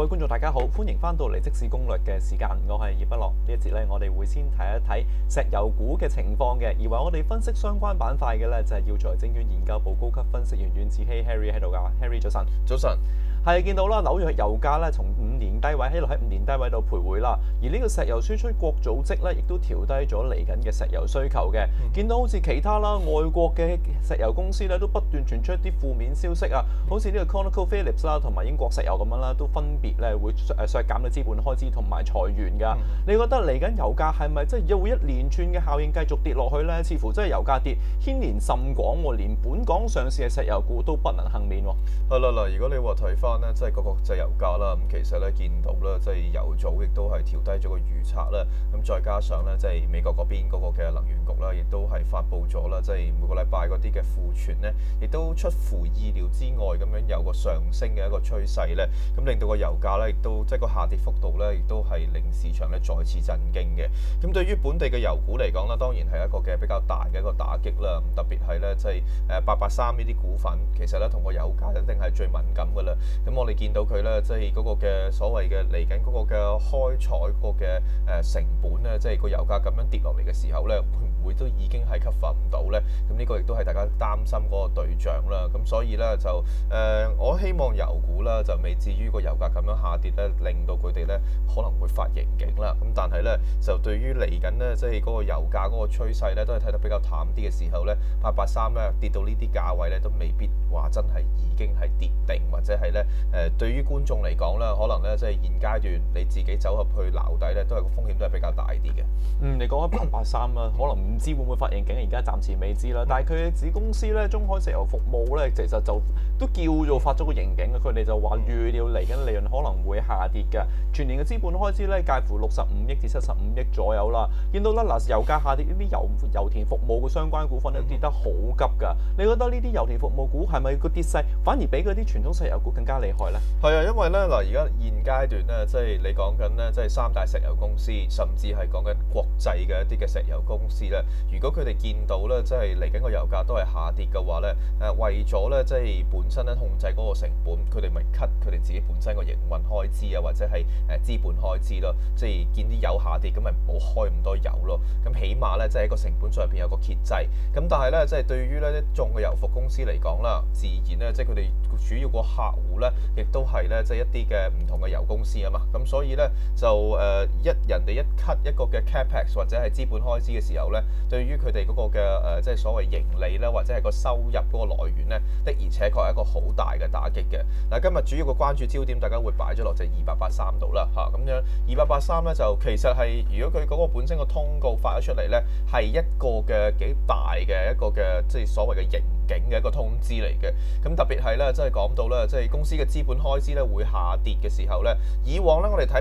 觀眾大家好，歡迎翻到嚟即市攻略嘅時間，我係葉不樂。呢一節咧，我哋會先睇一睇石油股嘅情況嘅，而為我哋分析相關板塊嘅咧，就係耀才證券研究部高級分析員阮子希 Harry 喺度㗎。Harry 早晨， 早晨。 係見到啦，紐約油價咧從5年低位喺5年低位度徘徊啦，而呢個石油輸出國組織咧亦都調低咗嚟緊嘅石油需求嘅。見到好似其他啦，外國嘅石油公司咧都不斷傳出一啲負面消息啊，好似呢個 ConocoPhillips 啦同埋英國石油咁樣啦，都分別咧會削減咗資本開支同埋裁員㗎。你覺得嚟緊油價係咪即係又會一連串嘅效應繼續跌落去咧？似乎真係油價跌牽連甚廣喎，連本港上市嘅石油股都不能幸免喎。 係啦嗱，如果你話睇翻咧，即係個國際油價啦，咁其實咧見到咧，即係油組亦都係調低咗個預測啦。咁再加上咧，即係美國嗰邊嗰個嘅能源局啦，亦都係發布咗啦，即係每個禮拜嗰啲嘅庫存咧，亦都出乎意料之外咁樣有個上升嘅一個趨勢咧。咁令到個油價咧，亦都即係個下跌幅度咧，亦都係令市場咧再次震驚嘅。咁對於本地嘅油股嚟講啦，當然係一個嘅比較大嘅一個打擊啦。特別係咧，即係883呢啲股份，其實咧同個油價一定係最敏感㗎啦。咁我哋見到佢咧，即係嗰個嘅所謂嘅嚟緊嗰個嘅開採嗰個嘅成本咧，即係個油價咁樣跌落嚟嘅時候咧，會唔會都已經係 cover 唔到咧？咁呢個亦都係大家擔心嗰個對象啦。咁所以咧就我希望油股啦就未至於個油價咁樣下跌咧，令到佢哋咧可能會發盈警啦。咁但係咧就對於嚟緊咧，即係嗰個油價嗰個趨勢咧，都係睇得比較淡啲嘅時候咧，883咧跌到呢啲價位咧，都未必話真係已經係跌定，或者係咧對於觀眾嚟講咧，可能咧即係現階段你自己走入去撈底咧，都係個風險都係比較大啲嘅。 你講緊883啦，可能唔知會唔會發盈警，而家暫時未知啦。但係佢嘅子公司咧，中海石油服務咧，其實就都叫做發咗個盈警嘅。佢哋就話預料嚟緊利潤可能會下跌嘅，全年嘅資本開支咧介乎65億至75億左右啦。見到啦嗱，油價下跌，呢啲油田服務嘅相關股份咧跌得好急㗎。你覺得呢啲油田服務股係咪個跌勢反而比嗰啲傳統石油股更加厲害咧？ 係啊，因為咧嗱，而家現階段咧，即係你講緊咧，即係三大石油公司，甚至係講緊國際嘅一啲嘅石油公司咧，如果佢哋見到咧，即係嚟緊個油價都係下跌嘅話咧，為咗咧即係本身咧控制嗰個成本，佢哋咪 cut 佢哋自己本身個營運開支啊，或者係資本開支咯，即係見啲油下跌，咁咪唔好開咁多油咯。咁起碼咧，即係喺個成本上邊有個遏制。咁但係咧，即係對於咧一眾嘅油服公司嚟講啦，自然咧，即係佢哋主要個客戶咧，亦都係咧，即係一啲嘅唔同嘅油公司啊嘛。咁所以咧就人哋一 cut 一個嘅 capex 或者係資本開支嘅時候咧，對於佢哋嗰個嘅即係所謂盈利咧，或者係個收入嗰個來源咧，的而且確係一個好大嘅打擊嘅。嗱，今日主要個關注焦點，大家會擺咗落隻2883度啦嚇。咁樣2883咧就其實係如果佢嗰個本身個通告發咗出嚟咧，係一個嘅幾大嘅一個嘅即係所謂嘅盈警嘅一個通知嚟嘅。咁特別係咧，即係講到咧，即係公司嘅資本開支咧會下跌嘅時候咧，以往咧我哋睇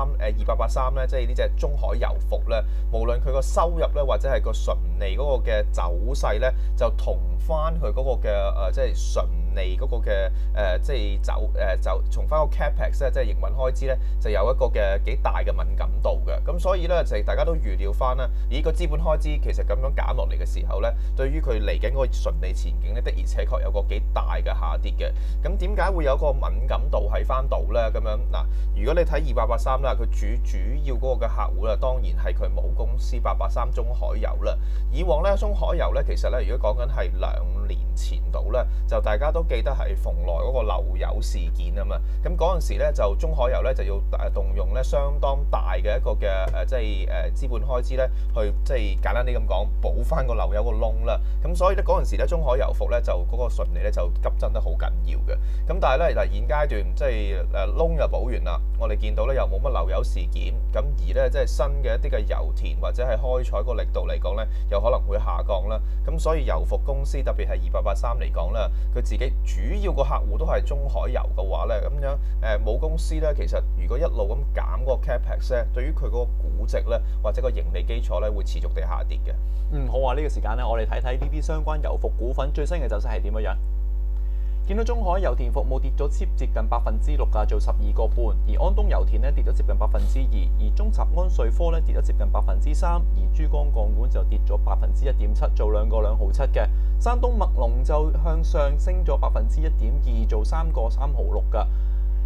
2883咧，即係呢隻中海油服咧，無論佢個收入咧或者係個純利嗰個嘅走勢咧，就同翻佢嗰個嘅即係純利嗰個嘅即係就從翻個 capex 咧，即係營運開支咧，就有一個嘅幾大嘅敏感度嘅。咁所以咧就係大家都預料翻啦，咦個資本開支其實咁樣減落嚟嘅時候咧，對於佢嚟緊嗰個純利前景咧，的而且確有個幾大嘅下跌嘅。咁點解會有個敏感度喺翻度咧？咁樣嗱，如果你睇2883啦，佢主要嗰個嘅客戶啦，當然係佢母公司883中海油啦。以往咧中海油咧，其實咧如果講緊係2年前度咧，就大家都記得係蓬萊嗰個漏油事件啊嘛。咁嗰陣時咧就中海油咧就要動用咧相當大嘅一個嘅即係資本開支咧，去即係簡單啲咁講補翻個漏油個窿啦。咁所以咧嗰陣時咧中海油服咧就嗰個純利咧就急增得好緊要嘅。咁但係咧嗱現階段即係窿又補完啦，我哋見到咧又冇乜漏油事件，咁而咧即係新嘅一啲嘅油田或者係開採個力度嚟講咧，有可能會下降啦。咁所以油服公司特別係2883嚟講咧，佢自己主要個客戶都係中海油嘅話咧，咁樣母公司咧其實如果一路咁減嗰個 capex 咧，對於佢嗰個估值咧或者個盈利基礎咧會持續地下跌嘅。 好啊！呢個時間咧，我哋睇睇呢啲相關油服股份最新嘅走勢係點樣。見到中海油田服務跌咗接近6%㗎，做12個半；而安東油田咧跌咗接近2%，而中集安瑞科咧跌咗接近3%，而珠江鋼管就跌咗1.7%，做2個2毫7嘅。山東麥隆就向上升咗1.2%，做3個3毫6㗎。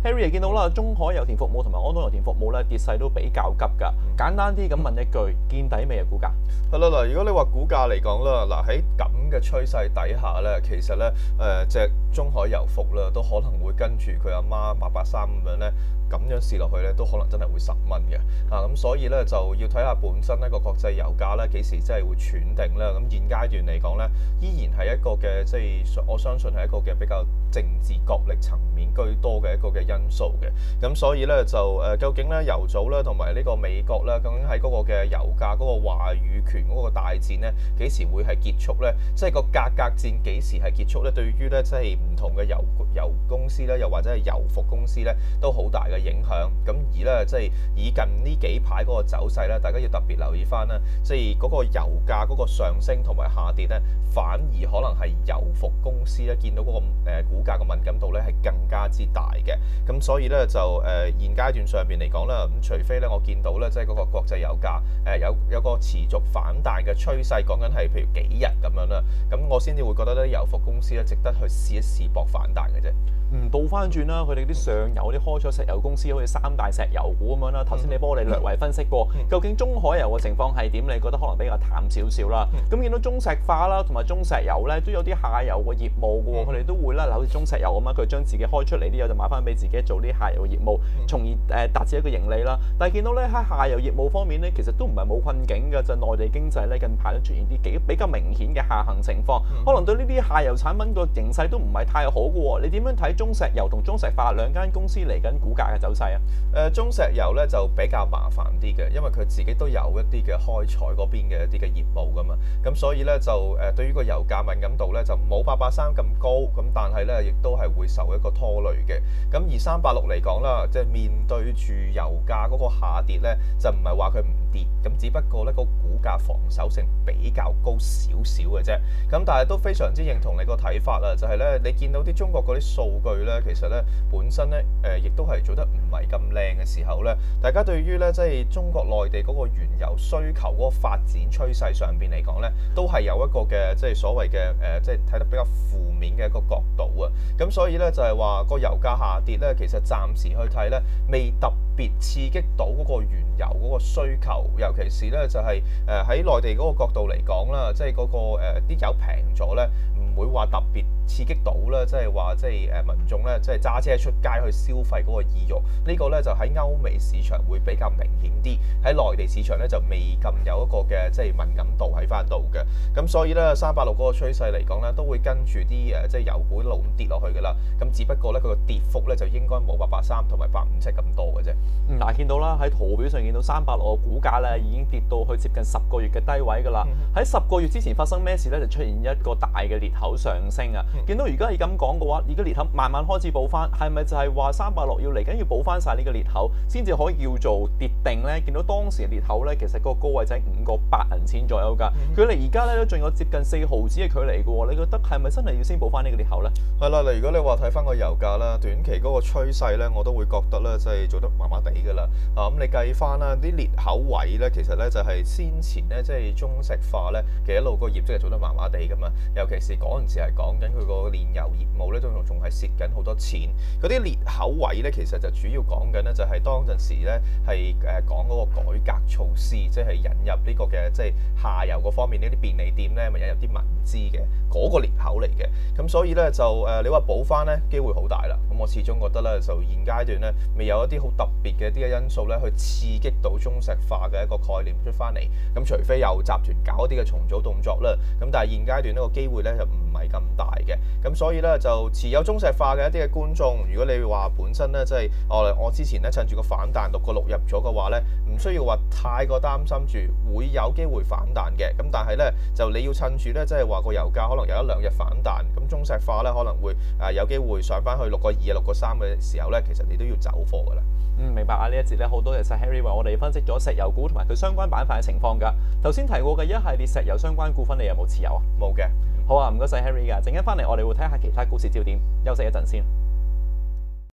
Harry 見到啦，中海油田服務同埋安東油田服務咧跌勢都比較急㗎。簡單啲咁問一句，見底未啊？股價係啦嗱，如果你話股價嚟講啦，嗱喺咁嘅趨勢底下咧，其實咧隻中海油服啦都可能會跟住佢阿媽883咁樣咧。咁樣試落去咧，都可能真係會10蚊嘅咁所以咧就要睇下本身呢個國際油價咧幾時真係會喘定啦。咁現階段嚟講咧，依然係一個嘅即係我相信係一個嘅比較政治角力層面居多嘅一個嘅因素嘅。咁所以咧就究竟咧油組咧同埋呢個美國咧，究竟喺嗰個嘅油價嗰個話語權嗰個大戰咧幾時會係結束咧？即係個價格戰幾時係結束咧？對於咧即係唔同嘅油公司咧，又或者係油服公司咧，都好大嘅影響。咁而咧即係以近呢幾排嗰個走勢咧，大家要特別留意翻啦，即係嗰個油價嗰個上升同埋下跌咧，反而可能係油服公司咧見到嗰個股價嘅敏感度咧係更加之大嘅。咁所以咧就現階段上邊嚟講啦，咁除非咧我見到咧即係嗰個國際油價有個持續反彈嘅趨勢，講緊係譬如幾日咁樣啦，咁我先至會覺得咧油服公司咧值得去試一試搏反彈嘅啫。 倒翻轉啦，佢哋啲上游啲開採石油公司，好似三大石油股咁樣啦。頭先你幫我哋略為分析過，究竟中海油嘅情況係點？你覺得可能比較淡少少啦。咁見到中石化啦，同埋中石油咧都有啲下游嘅業務嘅喎，佢哋都會啦，好似中石油咁樣，佢將自己開出嚟啲油就買翻俾自己做啲下游業務，從而達至一個盈利啦。但係見到咧喺下游業務方面咧，其實都唔係冇困境嘅，就內地經濟咧近排都出現啲比較明顯嘅下行情況，可能對呢啲下游產品個形勢都唔係太好嘅喎。你點樣睇中石油同中石化兩間公司嚟緊股價嘅走勢啊？ 中石油咧就比較麻煩啲嘅，因為佢自己都有一啲嘅開採嗰邊嘅一啲嘅業務噶嘛，咁所以咧就對於個油價敏感度咧就冇883咁高，咁但係咧亦都係會受一個拖累嘅。咁而386嚟講啦，即係面對住油價嗰個下跌咧，就唔係話佢唔跌，咁只不過咧個股價防守性比較高少少嘅啫。咁但係都非常之認同你個睇法啦，就係咧你見到啲中國嗰啲數據咧，其實咧本身咧亦都係做得唔係咁靚嘅時候咧，大家對於咧即係中國內地嗰個原油需求嗰個發展趨勢上邊嚟講咧，都係有一個嘅即係所謂嘅即係睇得比較負面嘅一個角度啊。咁所以咧就係話個油價下跌咧，其實暫時去睇咧未特別刺激到嗰個原油嗰個需求，尤其是咧就係喺內地嗰個角度嚟講啦，即係嗰個啲油平咗咧，唔會話特別刺激到啦，即係話即係民眾咧即係揸車出街去消費嗰個意欲，呢個咧就喺歐美市場會比較明顯啲，喺內地市場咧就未咁有一個嘅即係敏感度喺翻度嘅。咁所以咧386嗰個趨勢嚟講咧，都會跟住啲即係油股一路咁跌落去㗎啦。咁只不過咧佢個跌幅咧就應該冇883同埋857咁多嘅啫。 嗱，見到啦喺圖表上見到386個股價咧已經跌到去接近10個月嘅低位㗎啦。喺10個月之前發生咩事咧？就出現一個大嘅裂口上升啊！見到而家係咁講嘅話，而家裂口慢慢開始補翻，係咪就係話386要嚟緊要補翻晒呢個裂口，先至可以叫做跌定咧？見到當時嘅裂口咧，其實個高位就係5個8銀錢左右㗎，距離而家咧都仲有接近4毫子嘅距離嘅喎。你覺得係咪真係要先補翻呢個裂口咧？ 係啦，如果你話睇翻個油價啦，短期嗰個趨勢咧，我都會覺得咧，即係做得麻麻地㗎啦。咁你計翻啦，啲裂口位咧，其實咧就係先前咧，即係中石化咧，其實一路個業績係做得麻麻地㗎嘛。尤其是嗰陣時係講緊佢個煉油業務咧，都仲係蝕緊好多錢。嗰啲裂口位咧，其實就主要講緊咧，就係當陣時咧係講嗰個改革措施，即係引入呢個嘅即係下游嗰方面呢啲便利店咧，咪引入啲民資嘅嗰個裂口嚟嘅。咁所以咧就你話補翻咧機會好大啦。咁我始終覺得咧，就現階段咧未有一啲好特別嘅一啲因素咧，去刺激到中石化嘅一個概念出翻嚟。咁除非有集團搞一啲嘅重組動作啦。咁但係現階段呢個機會咧就唔係咁大嘅。咁所以咧就持有中石化嘅一啲嘅觀眾，如果你話本身咧即係我之前咧趁住個反彈6個6入咗嘅話咧，唔需要話太過擔心住會有機會反彈嘅。咁但係咧就你要趁住咧即係話個油價可能有1-2日反彈，咁中石化咧可能會有機會上翻去6個2、6個3嘅時候咧，其實你都要走貨㗎啦。 明白啊！呢一節咧好多謝晒 Harry 為我哋分析咗石油股同埋佢相關板塊嘅情況㗎。頭先提過嘅一系列石油相關股份，你有冇持有啊？ 冇嘅。 好啊，唔該晒 Harry 㗎。陣間翻嚟我哋會睇下其他股市焦點，休息一陣先。